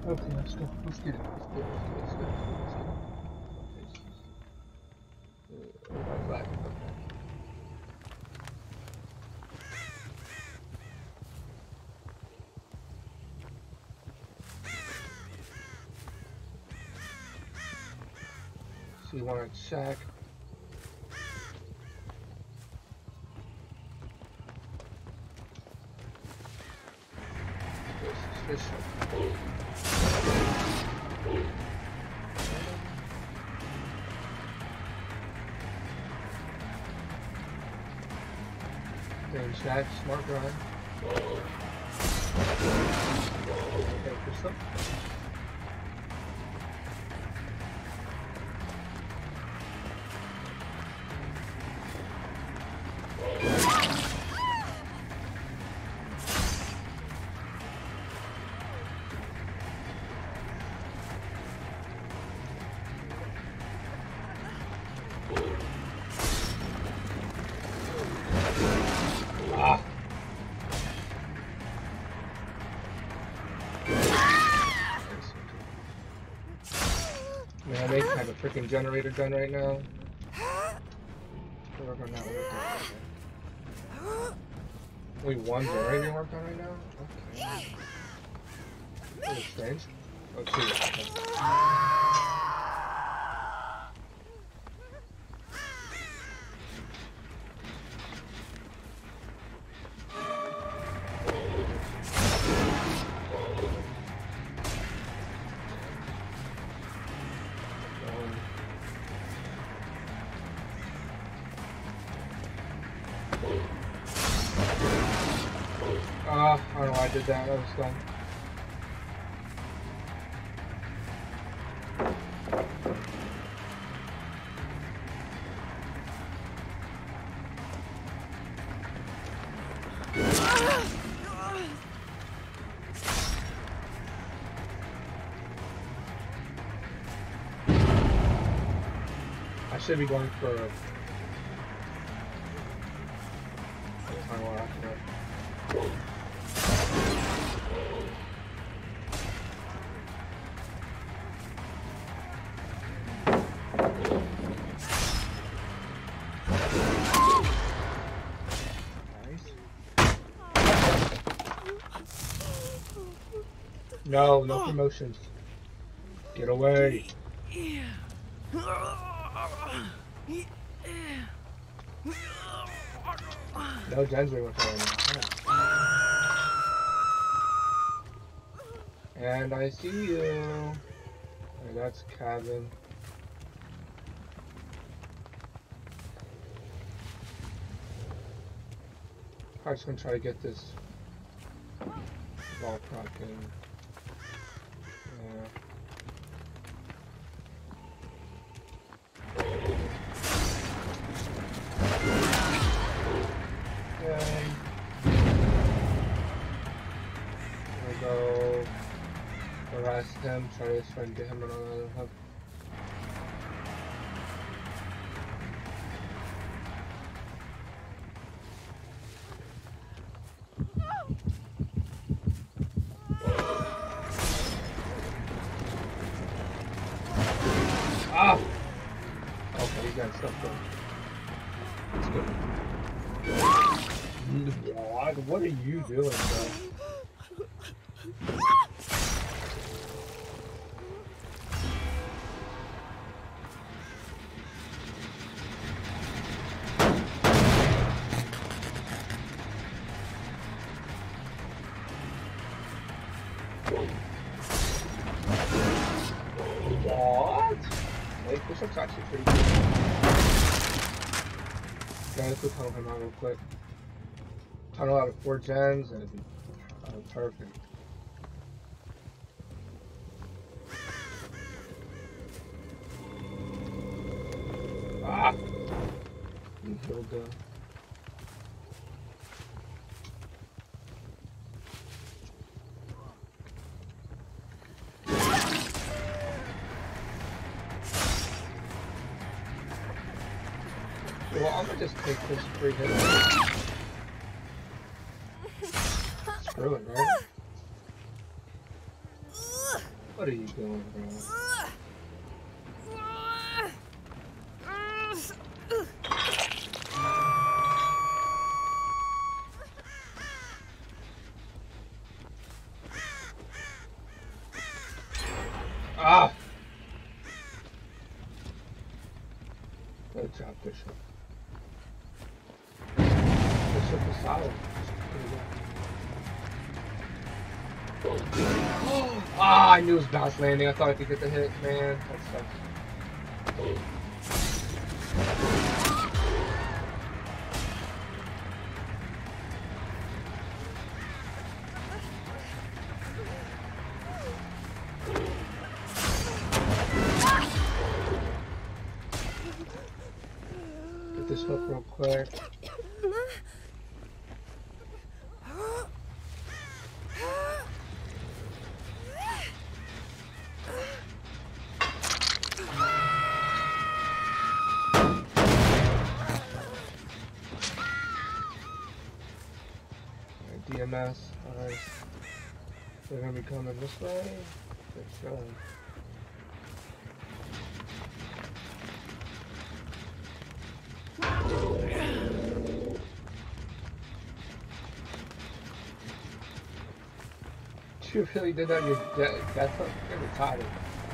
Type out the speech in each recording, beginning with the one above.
Okay, let's go. Let's get it. Let's get it. Let's get it. Let's get it. Let's get it. Everybody's laughing. Okay. So you want to check? This is Damn, Shaq, smart guy. Okay, for some. Man, they have a freaking generator gun right now. Whatever, not working. Only one generator working right now? Okay. That's strange. Oh, two. Okay. I don't know why I did that. That was dumb. I should be going for a... No, no promotions. Get away. No Gensler with her. And I see you. Hey, that's cabin. I'm just gonna try to get this ball prop in. Harass him, try to get him another hub. Ah! Okay, you got stuff done. That's good. What are you doing, bro? What? Wait, this looks actually pretty good. Yeah, let's go tunnel him out real quick. Tunnel out of 4 gens and perfect. Ah! You killed them. Well, I'm gonna just take this 3 hits. Screw it, right? What are you doing, bro? Ah! Good job, Bishop. Bishop is solid. Ah, I knew it was bounce landing. I thought I could get the hit, man. That sucks. Get this hook real quick. DMS, alright. They're gonna be coming this way. They're showing. You really did that your death hook? You're retarded.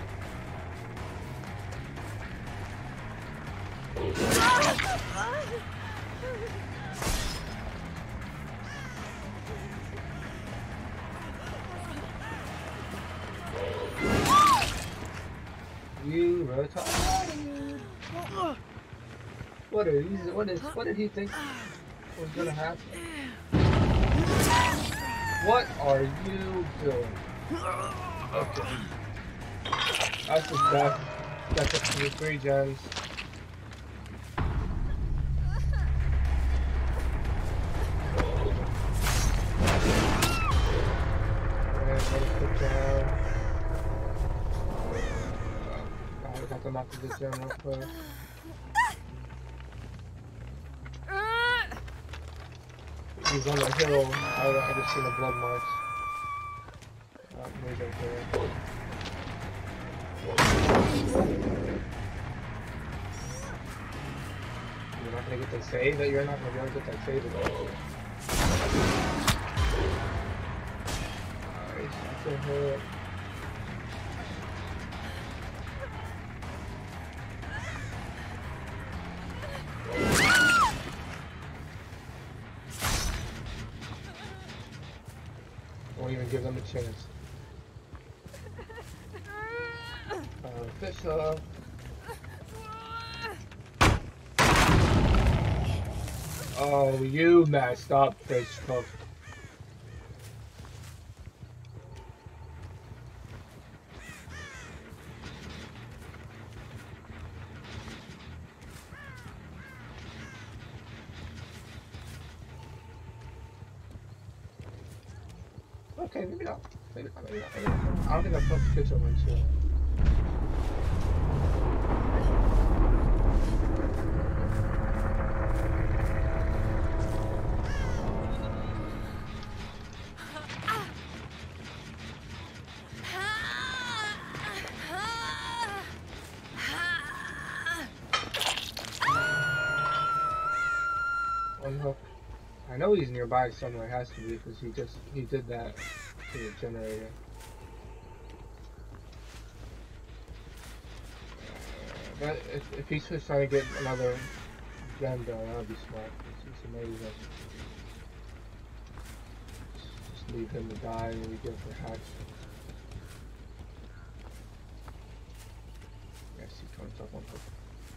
You retarded. What did he think was gonna happen? What are you doing? Okay. That's his death. That's up to 3 gens. And let us put down. I have to knock this gen real quick. He's on the hill. I just see the blood marks. He's right there. You're not gonna get that save? You're not gonna be able to get that save at all. Alright, that's a hit. Won't even give them a chance. Bishop. Oh, you messed up, Bishop. Okay, maybe not. Maybe not. I don't think I've put the picture on my shit. I know he's nearby somewhere, has to be, because he did that to the generator. But if he's just trying to get another gen done, that would be smart. It's amazing. Just leave him to die and we get for hatch. Yes, he comes up on hook.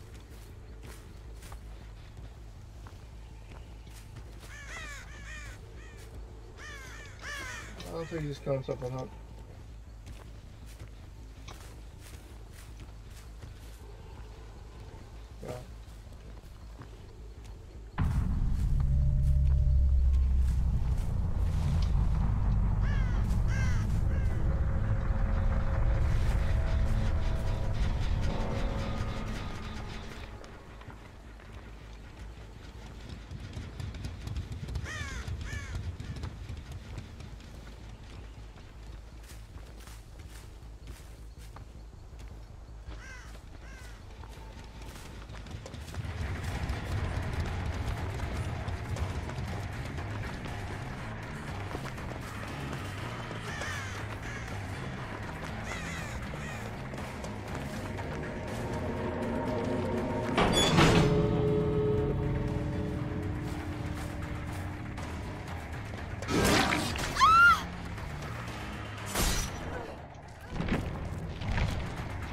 I don't think he just comes up on hook. Yeah.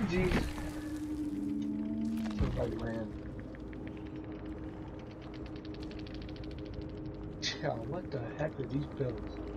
Jeez. Somebody ran. Yeah, what the heck are these pills?